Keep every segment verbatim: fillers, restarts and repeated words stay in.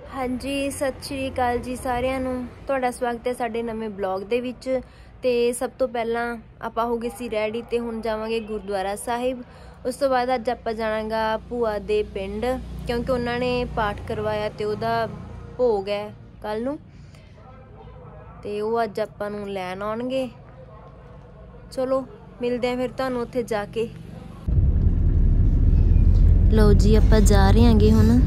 हाँ जी, सत श्री अकाल जी सारिਆਂ ਨੂੰ। ਤੁਹਾਡਾ ਸਵਾਗਤ है ਸਾਡੇ ਨਵੇਂ ਬਲੌਗ ਦੇ ਵਿੱਚ। ਤੇ ਸਭ ਤੋਂ ਪਹਿਲਾਂ ਆਪਾਂ ਹੋ ਗਏ ਸੀ ਰੈਡੀ ਤੇ ਹੁਣ ਜਾਵਾਂਗੇ ਗੁਰਦੁਆਰਾ ਸਾਹਿਬ। ਉਸ ਤੋਂ ਬਾਅਦ ਅੱਜ ਆਪਾਂ ਜਾਣਾਗਾ ਭੂਆ ਦੇ ਪਿੰਡ, ਕਿਉਂਕਿ ਉਹਨਾਂ ਨੇ ਪਾਠ ਕਰਵਾਇਆ ਤੇ ਉਹਦਾ ਭੋਗ ਹੈ ਕੱਲ ਨੂੰ, ਤੇ ਉਹ ਅੱਜ ਆਪਾਂ ਨੂੰ ਲੈਣ ਆਉਣਗੇ। ਚਲੋ ਮਿਲਦੇ हैं फिर ਤੁਹਾਨੂੰ ਉੱਥੇ ਜਾ ਕੇ। ਲਓ ਜੀ, ਆਪਾਂ ਜਾ ਰਹੇ ਹਾਂਗੇ ਹੁਣ।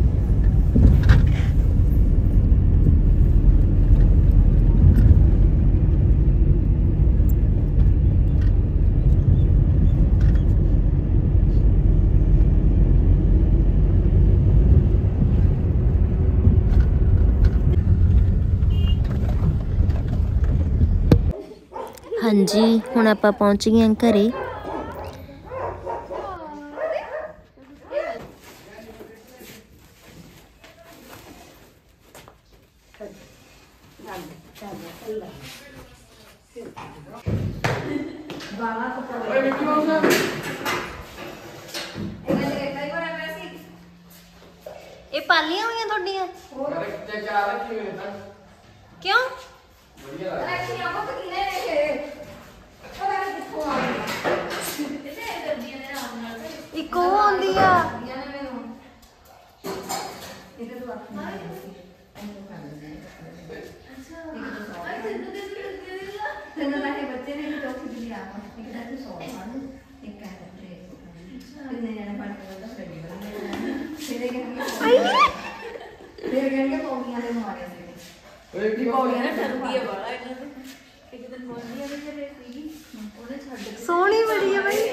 हाँ जी, हुण आपां पहुंच गए घरे। ये पालियां हुई तुहाडियां क्यों? एक वो आंदी आ सोहनी बड़ी है भाई।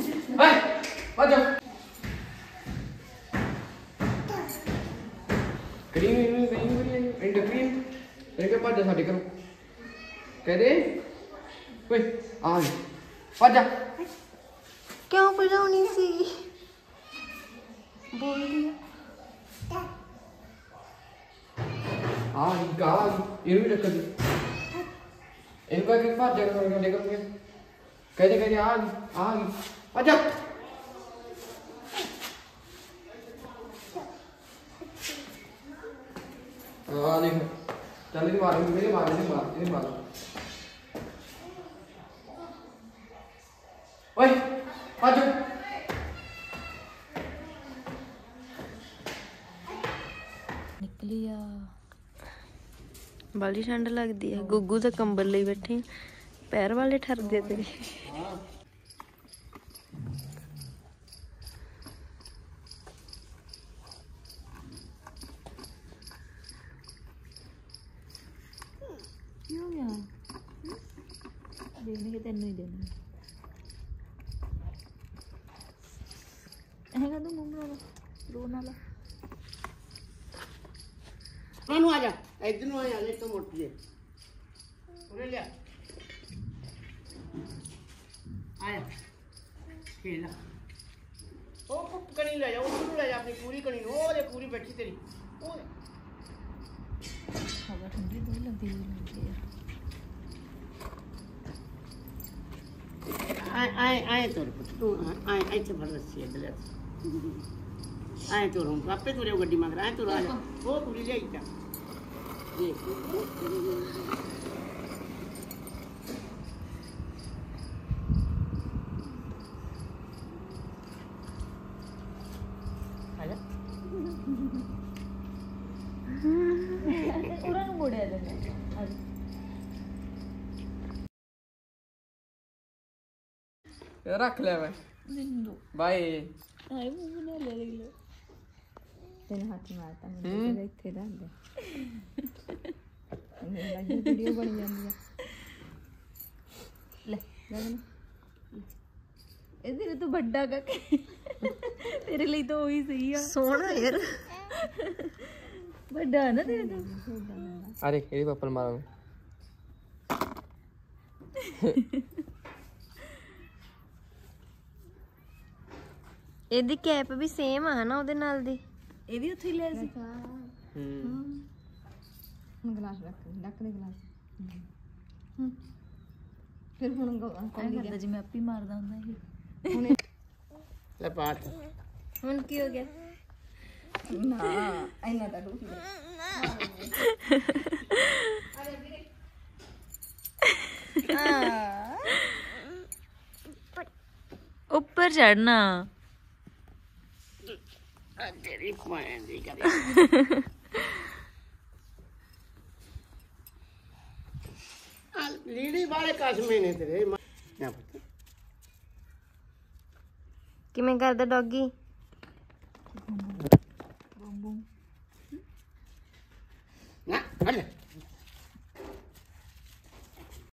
Cream cream cream and cream इनके पास जा साडे करो कह दे ओए आ पास जा क्यों बजानी सी बोल दिया आ गा ये भी रख दी इनका के पास जा करो देखो कह दे कह दे आ आ आ जा हाँ देख चल इधर मार मेरे मार इधर मार इधर मार ओए आ जा निकली आ बड़ी ठंड लगती है। गुग्गू तो कंबल ले बैठे, पैर वाले ठरदे तेरे। देने के तेन ही देना है तू मुंह बना रो ना ला नु आ जा इधर नु आ जा ले तो मोट जे उरे ले आया खेला ओ कुप कणी ले जा उधर ले जा अपनी पूरी कणी ओ दे पूरी बैठी तेरी ओ हवा ठंडी बहुत लगती है यार। आए आए आए तोर तू आए आए से भर रसी है दले आए तोर हम आपे तोरे गड्डी मांग रहा है तोर आ जा ओ पूरी ले जा देख आजा पूरा नु गोड़े आ जा रख ले मैं बाय आए मुंह बना ले ले लो तेरे हाथ मारता मैं तेरे इथे डाल दे मैं लगी वीडियो बन जांदी है ले ले इधर तो बड़ा का तेरे लिए तो वही सही है सोना यार बड़ा ना तेरे तो अरे ये पापा मारो ਇਹਦੀ ਕੈਪ ਵੀ ਸੇਮ ਆ ਨਾ ਉਹਦੇ ਨਾਲ ਦੀ। ਇਹ ਵੀ ਉੱਥੇ ਲਿਆ ਸੀ। ਹੂੰ ਹੁਣ ਗਲਾਸ ਰੱਖ ਰੱਖ ਦੇ ਗਲਾਸ। ਹੂੰ ਫਿਰ ਹੁਣ ਕੌਲੀ ਕਰਦਾ ਜਿਵੇਂ ਆਪੀ ਮਾਰਦਾ ਹੁੰਦਾ ਇਹ। ਹੁਣ ले पाठ ਹੁਣ ਕੀ ਹੋ ਗਿਆ? ਨਾ ਇੰਨਾ ਤਾਂ ਡੂਸੀ ਉੱਪਰ ਚੜਨਾ ਤੇਰੀ ਭੈਣ ਦੀ ਕਰੇ ਆ ਲੀੜੀ ਵਾਲੇ ਕਸ਼ਮੇ ਨੇ ਤੇਰੇ ਨਾ ਪੁੱਤ ਕਿਵੇਂ ਕਰਦਾ ਡੌਗੀ ਨਾ ਹਟ